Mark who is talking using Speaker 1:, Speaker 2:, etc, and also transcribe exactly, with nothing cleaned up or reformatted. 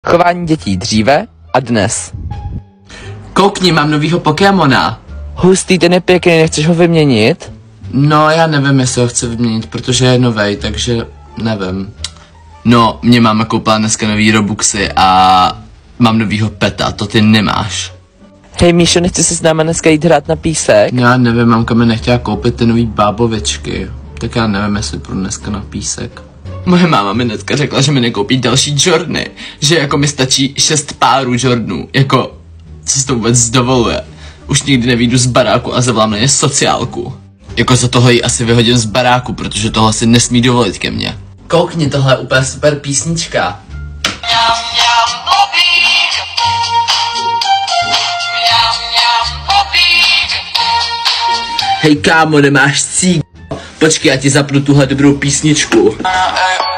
Speaker 1: Chování dětí dříve a dnes.
Speaker 2: Koukni, mám novýho Pokémona.
Speaker 1: Hustý, ten je pěkný, nechceš ho vyměnit?
Speaker 2: No, já nevím, jestli ho chci vyměnit, protože je novej, takže nevím. No, mě máma koupila dneska nový Robuxy a mám novýho peta, to ty nemáš.
Speaker 1: Hej Míšo, nechci se s náma dneska jít hrát na písek?
Speaker 2: Já nevím, mamka mi nechtěla koupit ty nový bábovičky, tak já nevím, jestli pro dneska na písek. Moje máma mi dneska řekla, že mi nekoupí další Jordany, že jako mi stačí šest párů Jordanů, jako, co si to vůbec dovoluje. Už nikdy nevyjdu z baráku a zavolám na ně sociálku. Jako za toho ji asi vyhodím z baráku, protože toho si nesmí dovolit ke mně. Koukni, tohle je úplně super písnička. Hej kámo, nemáš cík? Počkej, já ti zapnu tuhle dobrou písničku.